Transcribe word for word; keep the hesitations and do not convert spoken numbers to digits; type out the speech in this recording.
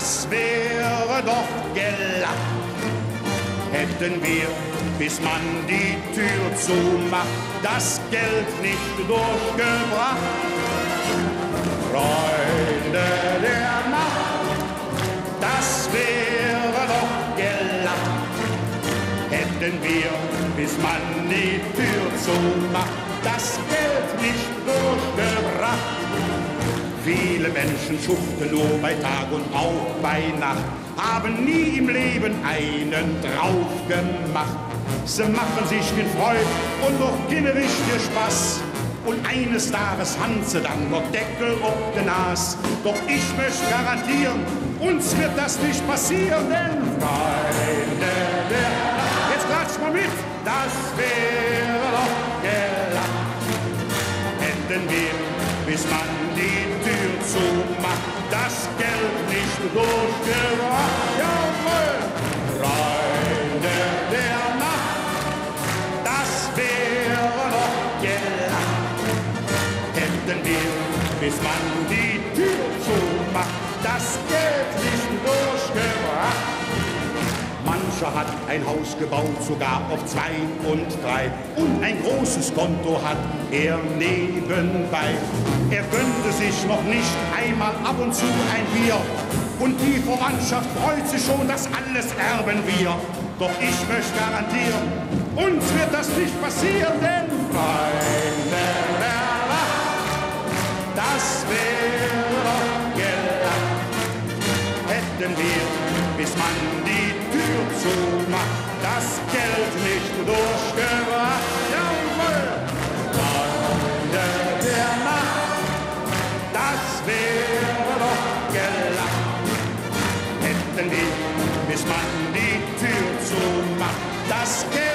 das wäre doch gelacht. Hätten wir, bis man die Tür zumacht, das Geld nicht durchgebracht. Freunde der Nacht, das wäre doch gelacht. Hätten wir, bis man die Tür zumacht, das Geld nicht durchgebracht. Viele Menschen schuften nur bei Tag und auch bei Nacht, haben nie im Leben einen drauf gemacht. Sie machen sich den Freud und doch ginnerisch ihr Spaß. Und eines Tages haben sie dann noch Deckel auf den Nas. Doch ich möchte garantieren, uns wird das nicht passieren, denn Freunde der Nacht, jetzt klatsch mal mit, das wäre doch gelacht. Hätten wir, bis man die Tür zumacht, das Geld nicht durchgebracht. Jawohl! Freunde der Nacht, das wäre doch gelacht. Hätten wir, bis man die Tür zumacht, das Geld nicht durchgebracht. Mancher hat ein Haus gebaut, sogar auf zwei und drei. Und ein großes Konto hat er nebenbei. Er gönnte sich noch nicht einmal ab und zu ein Bier. Und die Verwandtschaft freut sich schon, das alles erben wir. Doch ich möchte garantieren, uns wird das nicht passieren, denn Freunde der Nacht, das wäre doch gelacht. Hätten wir, bis man die Tür zumacht, das Geld nicht durchgebracht. Jawohl! Freunde der Nacht, das wäre doch gelacht. Hätten wir, bis man die Tür zumacht, das Geld